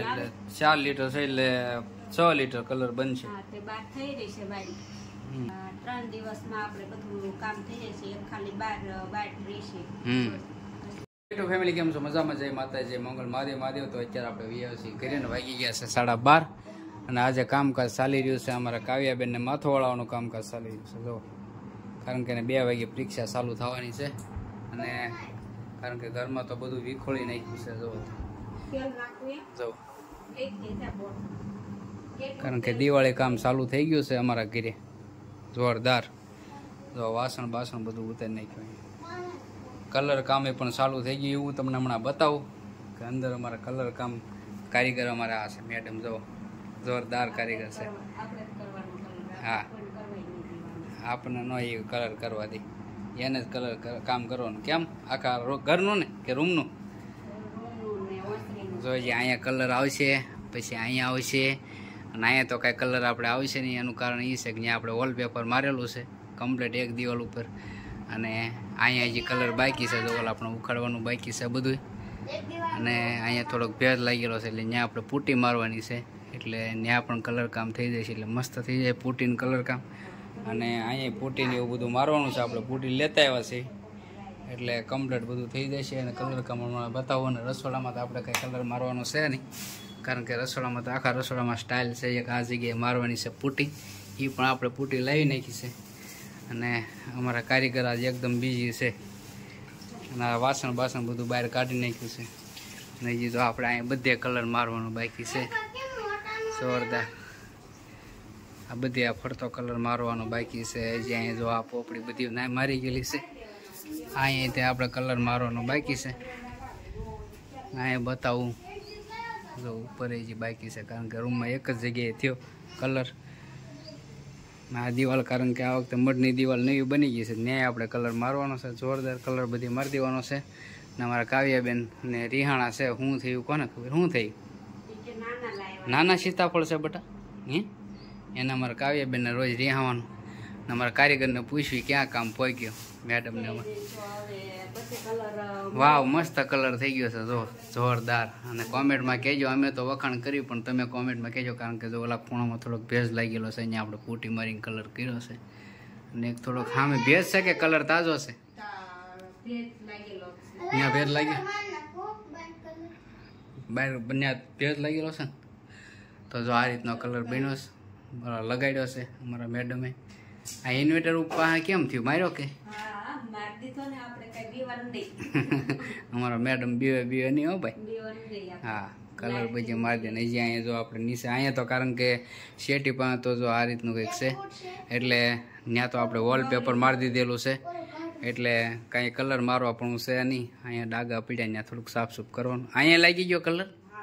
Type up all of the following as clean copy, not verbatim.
એટલે 4 લીટર છે એટલે 6 લીટર કલર બનશે. હા તે બાર થઈ રહી છે ભાઈ. 3 દિવસમાં આપણે બધું કામ થઈ જશે. એક ખાલી બાર રહેશે. તો ફેમિલી કેમ છો? મજામાં? જય માતાજી, મંગળ મહાદેવ. તો અત્યારે આપણે વીઆઈસી કરીને વાગી ગયા છે 12:30 અને આજે કામકાજ ચાલી રહ્યું છે. અમારા કાવ્યાબેન ને માથો વળાવવાનું કામકાજ ચાલી રહ્યું છે. જો કારણ કે 2 વાગે પરીક્ષા ચાલુ થવાની છે અને કારણ કે ઘરમાં તો બધું વિખોળી નાખ્યું છે. જો કારણ કે દિવાળી કામ ચાલુ થઈ ગયું છે અમારા ઘરે જોરદાર. જો વાસણ બાસણ બધું ઉતારી નાખ્યું. કલર કામ એ પણ ચાલુ થઈ ગયું. એવું તમને હમણાં બતાવું કે અંદર અમારા કલર કામ કારીગર અમારા આ છે મેડમ. જો જોરદાર કારીગર છે. હા આપણને ન એ કલર કરવા દે, એને જ કલર કામ કરવાનું. કેમ આખા ઘરનું ને કે રૂમનું? જો અહીંયા કલર આવશે, પછી અહીંયા આવશે અને અહીંયા તો કાંઈ કલર આપણે આવશે નહીં. એનું કારણ એ છે કે ત્યાં આપણે વોલપેપર મારેલું છે કમ્પ્લીટ એક દિવાલ ઉપર અને અહીંયા જે કલર બાકી છે તો આપણે ઉખાડવાનું બાકી છે બધું. અને અહીંયા થોડોક ભેજ લાગેલો છે એટલે ત્યાં આપણે પૂટી મારવાની છે એટલે ત્યાં પણ કલર કામ થઈ જાય છે એટલે મસ્ત થઈ જાય પૂટીનું કલર કામ. અને અહીંયા પૂટીને એવું બધું મારવાનું છે. આપણે પૂટી લેતા આવ્યા છે એટલે કમ્પ્લીટ બધું થઈ જશે અને કલર કામ હમણાં બતાવો. અને રસોડામાં તો આપણે કંઈ કલર મારવાનો છે નહીં કારણ કે રસોડામાં તો આખા રસોડામાં સ્ટાઇલ છે. એક આ જગ્યાએ મારવાની છે પૂટી, એ પણ આપણે પૂટી લાવી નાખી છે. અને અમારા કારીગર આજે એકદમ બીજી છે અને આ વાસણ બાસણ બધું બહાર કાઢી નાખ્યું છે. અને હજી તો આપણે અહીંયા બધે કલર મારવાનો બાકી છે જોરદાર. આ બધી આ ફરતો કલર મારવાનો બાકી છે. હજી અહીંયા જો આ પોપડી બધી ના મારી ગયેલી છે. અહીંયા તે આપણે કલર મારવાનો બાકી છે. અહીંયા બતાવું જો ઉપર હજી બાકી છે કારણ કે રૂમમાં એક જ જગ્યાએ થયો કલર. આ દિવાલ કારણ કે આ વખતે મઢની દિવાલ નવી બની ગઈ છે ત્યાં આપણે કલર મારવાનો છે. જોરદાર કલર બધી મારી દેવાનો છે. ને અમારા કાવ્યાબેન ને રિહાણા છે. શું થયું કોને ખબર? શું થયું? નાના સીતાફળ છે બટા. એને અમારા કાવ્યાબેનને રોજ રિહાવાનું. ને અમારા કારીગરને પૂછ્યું ક્યાં કામ પહોંચ્યો મેડમને. વાવ મસ્ત કલર થઈ ગયો છે જો જોરદાર. અને કોમેન્ટમાં કહેજો. અમે તો વખાણ કર્યું પણ તમે કોમેન્ટમાં કહેજો કારણ કે જો ઓલા ખૂણામાં થોડોક ભેજ લાગેલો છે. અહીંયા આપણે પૂટી મારીને કલર કર્યો છે અને એક થોડોક સામે ભેજ છે કે કલર તાજો છે? ત્યાં ભેજ લાગ્યો બહાર બંને ભેજ લાગેલો છે ને તો જો આ રીતનો કલર બન્યો છે લગાડ્યો છે અમારા મેડમે. આ ઇન્વર્ટર ઉપર કેમ થયું? માર્યો કે? અમારા મેડમ બીવે નહીં હો ભાઈ. હા કલર પછી મારી દે ને. હજી અહીંયા જો આપણે નીચે અહીંયા તો કારણ કે શેટી પાસે તો જો આ રીતનું કંઈક છે એટલે ત્યાં તો આપણે વોલપેપર મારી દીધેલું છે એટલે કાંઈ કલર મારવા પણ છે નહીં. અહીંયા ડાઘા પીડ્યા ત્યાં થોડુંક સાફ સૂફ કરવાનું. અહીંયા લાગી ગયો કલર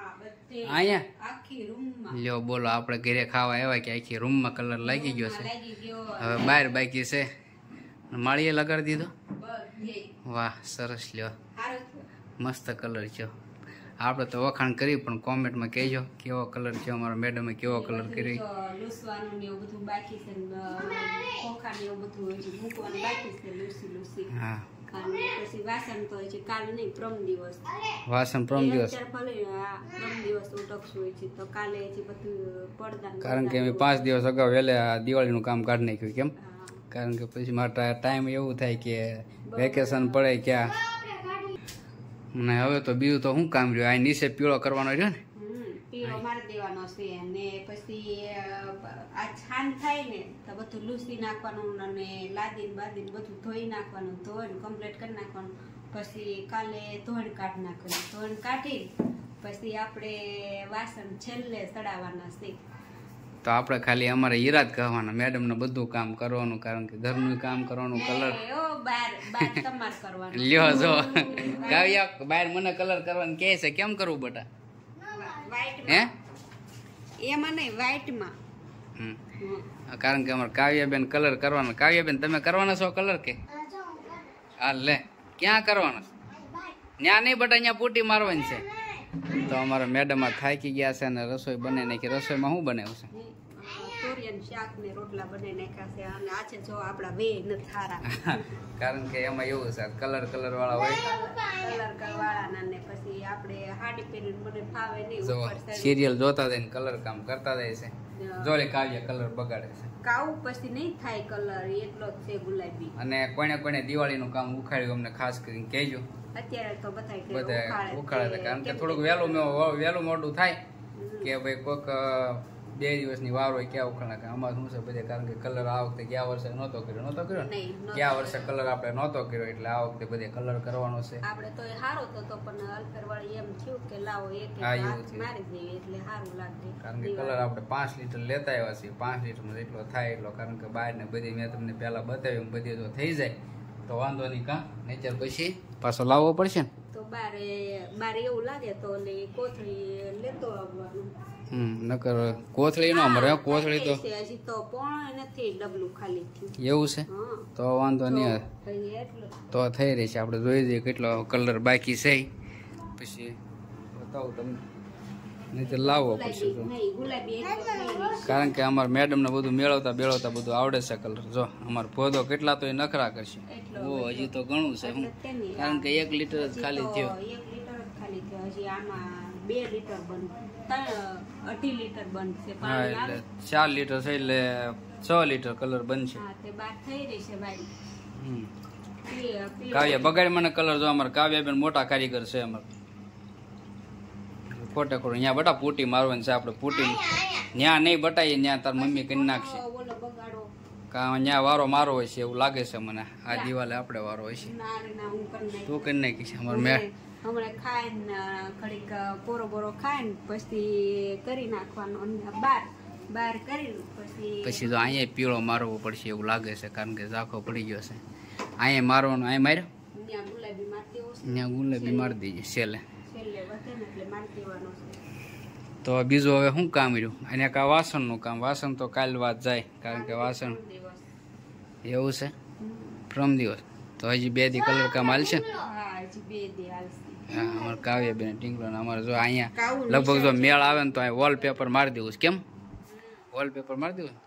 અહીંયા. લ્યો બોલો આપણે ઘરે ખાવા આવ્યા કે આખી રૂમમાં કલર લાગી ગયો છે. હવે બહાર બાકી છે. માળીએ લગાડી દીધો. વાહ સરસ. લ્યો મસ્ત કલર છે. આપણે તો વખાણ કરી પણ કોમેન્ટમાં કહેજો કેવો કલર છે. અમારા મેડમે કેવો કલર કર્યો. હા વાસણ પ્રમ દિવસ કારણ કે અમે 5 દિવસ અગાઉ વહેલા દિવાળીનું કામ કાઢી નાખ્યું. કેમ? કારણ કે પછી મારા ટાઈમ એવું થાય કે વેકેશન પડે ક્યાં. ને હવે તો બીજું તો શું કામ રહ્યું? આ નીચે પીળો કરવાનો રહ્યો ને પીળો મારી દેવાનો છે અને પછી આ છાન થાય ને તો બધું લૂસી નાખવાનું અને લાદીને બાદીને બધું ધોઈ નાખવાનું. ધોઈને કમ્પ્લીટ કરી નાખવાનું. પછી કાલે ધોણ કાઢી નાખવાનું. ધોણ કાઢી પછી આપણે વાસણ છેલ્લે ચડાવવાના છે. તો આપણે ખાલી અમારે ઈરાદ કહેવાના મેડમને બધું કામ કરવાનું કારણ કે ઘરનું કામ કરવાનું. કલર લ્યો જો કાવ્યા બહાર મને કલર કરવાનું કહે છે. કેમ કરવું બટા? હે એમાં નહીં વ્હાઈટમાં. કારણ કે અમારે કાવ્યાબેન કલર કરવાનો. કાવ્યાબેન તમે કરવાના છો કલર કે? હા લે ક્યાં કરવાનો? ત્યાં નહીં બટા અહીંયા પૂટી મારવાની છે. તો અમારા મેડમ આ થાકી ગયા છે અને રસોઈ બને નાખી. રસોઈમાં શું બનાવ્યું છે? તુરિયાનું શાક ને રોટલા બનાવી નાખ્યા છે અને આજે જો આપણા બે નથી સારા કારણ કે એમાં એવું છે કલર વાળા હોય કલર વાળાના ને પછી આપણે હાડી પહેરીને મને ફાવે નહીં જો સિરિયલ જોતા જાય ને કલર કામ કરતા જાય છે જો લે કાવ્ય કલર બગાડે છે કાવું પછી નહીં થાય કલર એટલો જ છે ગુલાબી અને કોઈને દિવાળીનું કામ ઉખાડ્યું અમને ખાસ કરીને કહેજો અત્યારે તો બધા ઉખાડે કારણ કે થોડુંક વહેલું મોડું થાય કે ભાઈ કોઈક 2 દિવસની વાર હોય ક્યાં ઉખાડા અમારે શું છે બધે કારણ કે કલર આ વખતે ગયા વર્ષે નહોતો કર્યો ને ગયા વર્ષે કલર આપણે નહોતો કર્યો એટલે આ વખતે બધે કલર કરવાનો છે આપણે તો સારો તો પણ અલફેરવાળી એમ થયું કે લાવો એક મારી દઈએ એટલે સારું લાગે કારણ કે કલર આપણે 5 લીટર લેતા આવ્યા છીએ 5 લીટરમાં જેટલો થાય એટલો કારણ કે બહાર ને બધી મેં તમને પહેલા બતાવ્યું બધી જો થઈ જાય તો વાંધો નહીં કાં નેચર પછી પાછો લાવવો પડશે ને તો બારે એવું લાગે તો કોથળી લેતો આવવાનું નકર કોથળી નો મરે કોથળી તો હજી તો પણ નથી ડબલું ખાલી થયું એવું છે તો વાંધો નહીં તો થઈ રહી છે આપણે જોઈ જઈએ કેટલો કલર બાકી છે પછી બતાવું તમને નહીં તો લાવવો પડશે કારણ કે અમારા મેડમ ને બધું મેળવતા બધું આવડે છે કલર જો અમારો પોદો કેટલા તો એ નખરા કરશે હજી તો ઘણું છે કારણ કે 1 લીટર જ ખાલી થયો 1 લીટર જ ખાલી થયો હજી આમાં 2 લીટર બનશે 2.5 લીટર બનશે હા એટલે 4 લીટર છે એટલે 6 લીટર કલર બનશે હા તે બાર થઈ રહી છે ભાઈ કાવ્ય બગાડ મને કલર જો અમાર કાવ્ય બેન મોટા કારીગર છે અમાર ખોટે ખોટું અહીંયા બટા પૂટી મારવાની છે આપણે પૂટી ન્યા નહીં બટાઈએ ન્યા તાર મમ્મી કરી નાખશે ત્યાં વારો મારો હોય છે એવું લાગે છે મને આ દિવાલે આપણે વારો હોય છે તું કરી નાખીશ અમારે મેં હમણાં ખાઈને ઘડીક બોરો ખાઈને પછી કરી નાખવાનો બાર કરીને પછી તો અહીંયા પીળો મારવો પડશે એવું લાગે છે કારણ કે ઝાંખો પડી ગયો છે અહીંયા મારવાનો અહીંયા માર્યો ત્યાં ગુલાબી મારી દીજે છેલ્લે તો બીજું હવે શું કામ રહ્યું અને કા વાસણનું કામ વાસણ તો કાલ વાત જાય કારણ કે વાસણ એવું છે પ્રમ દિવસ તો હજી 2 દી કલર કામ હાલશે હા અમારે કાવ્ય બેન ટીંગલો અમારે જો અહીંયા લગભગ જો મેળ આવે ને તો અહીં વોલપેપર મારી દેવું કેમ વોલપેપર મારી દેવું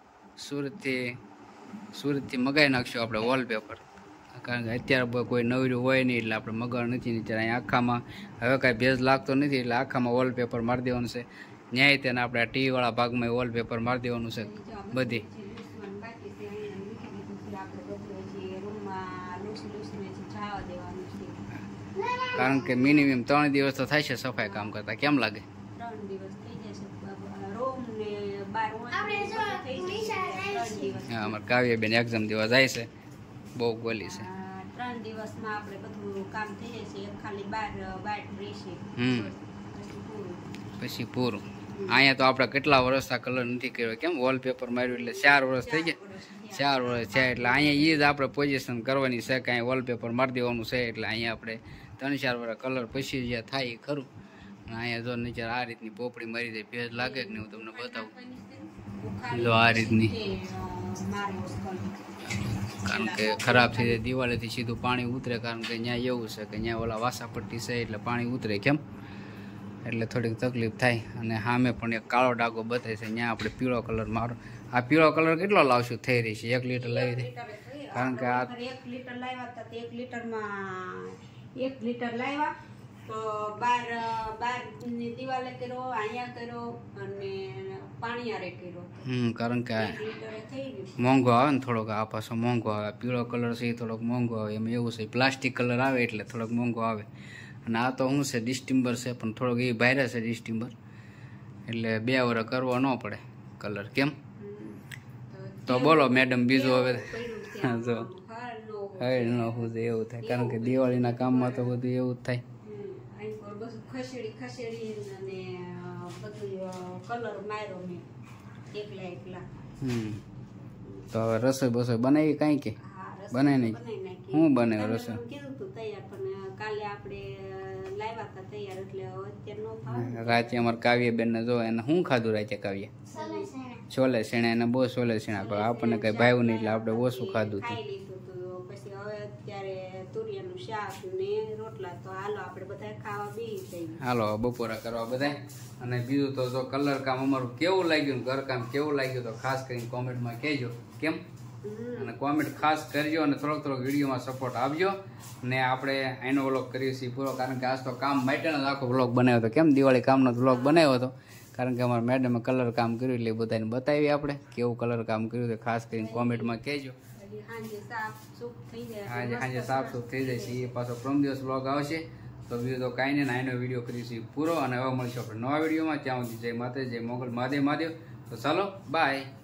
સુરતથી મગાવી નાખશું આપણે વોલપેપર કારણ કે અત્યારે કોઈ નવર્યું હોય નહીં એટલે આપણે મગાવવાનું નથી અત્યારે અહીંયા આખામાં હવે કાંઈ ભેજ લાગતો નથી એટલે આખામાં વોલપેપર મારી દેવાનું છે ન્યાય તેને આપણે ટીવી વાળા ભાગમાં વોલપેપર મારી દેવાનું છે બધી કારણ કે મિનિમમ 3 દિવસ તો થાય છે સફાઈ કામ કરતા કેમ લાગે 3 દિવસ થઈ જશે રૂમ ને બાર હા અમારે કાવ્ય બેન એક્ઝામ દેવા જાય છે બહુ ગોલી છે 3 દિવસમાં આપણે બધું કામ થઈ જશે ખાલી બાર રહેશે પછી પૂરું અહીંયા તો આપણે કેટલા વર્ષથી કલર નથી કર્યો કેમ વોલપેપર માર્યું એટલે 4 વર્ષ થઈ ગયા 4 વર્ષ છે એટલે અહીંયા એ જ આપણે પોઝિશન કરવાની છે કે અહીંયા વોલપેપર મારી દેવાનું છે એટલે અહીંયા આપણે 3-4 વર્ષ કલર પછી જે થાય એ ખરું અને અહીંયા જો નીચે આ રીતની પોપડી મારી દે ભેજ લાગે કે નહીં હું તમને બતાવું જો આ રીતની કારણ કે ખરાબ થઈ જાય દિવાળીથી સીધું પાણી ઉતરે કારણ કે અહીંયા એવું છે કે અહીંયા ઓલા વાસાપટ્ટી છે એટલે પાણી ઉતરે કેમ એટલે થોડીક તકલીફ થાય અને સામે પણ એક કાળો ડાઘો બતાવે છે ત્યાં આપણે પીળો કલર મારો આ પીળો કલર કેટલો લાવશું થઈ રહી છે 1 લીટર લાવી દે કારણ કે આ 1 લીટર લાવ્યા હતા 1 લીટરમાં 1 લીટર લાવ્યા તો બાર ની દિવાલે કર્યો અહીંયા કર્યો અને પાણીયારે કર્યો કારણ કે મોંઘો આવે ને થોડોક આ પાછો મોંઘો આવે પીળો કલર છે એ થોડોક મોંઘો આવે એમાં એવું છે પ્લાસ્ટિક કલર આવે એટલે થોડોક મોંઘો આવે અને આ તો શું છે ડિસ્ટિમ્બર છે પણ થોડોક એ ભારે છે ડિસ્ટિમ્બર એટલે 2 વર્ષ કરવો ન પડે કલર કેમ તો બોલો મેડમ બીજું હવે જો હવે ન હું એવું થાય કારણ કે દિવાળીના કામમાં તો બધું એવું જ થાય ખસેડી અને બધું કલર માર્યો મેં એકલા તો હવે રસોઈ બસોઈ બનાવી કાંઈ કે બનાવી નહીં હું બનાવ્યું રસોઈ કીધું તું તૈયાર પણ કાલે આપણે લાવ્યા હતા તૈયાર એટલે અત્યારે નો ભાવ રાતે અમારે કાવ્ય બેન ને જો એને શું ખાધું રાતે કાવ્ય છોલે શેણા એને બહુ છોલે શેણા આપણને કઈ ભાવ્યું નહીં એટલે આપણે ઓછું ખાધું હતું પછી હવે અત્યારે તુરિયાનું શાક ને રોટલા તો હાલો આપણે બધા ખાવા બેસી જઈએ. હાલો બપોરા કરવા બધા. અને બીજું તો જો કલર કામ અમારું કેવું લાગ્યું, ઘરકામ કેવું લાગ્યું તો ખાસ કરીને કોમેન્ટમાં કહેજો. કેમ? અને કોમેન્ટ ખાસ કરજો અને થોડોક વિડીયોમાં સપોર્ટ આપજો. ને આપણે આનો વ્લોગ કરીએ છીએ પૂરો, કારણ કે આજ તો કામ માટેનો આખો વ્લોગ બનાવ્યો હતો. કેમ? દિવાળી કામનો વ્લોગ બનાવ્યો હતો, કારણ કે અમારા મેડમે કલર કામ કર્યું એટલે બધાને બતાવી આપણે કેવું કલર કામ કર્યું. તો ખાસ કરીને કોમેન્ટમાં કહેજો. સાંજે સાફ સૂફ થઈ જાય. સાંજે સાફ સૂફ થઈ જાય છે. એ પાછો પ્રમ દિવસ વ્લોગ આવશે. તો બીજું તો કાંઈ નહીં, આનો વિડીયો કરીશું પૂરો. અને હવે મળીશું આપણે નવા વિડીયોમાં. ત્યાં સુધી જય માતા, જય મોગલ, મહાદેવ મહાદેવ. તો ચાલો બાય.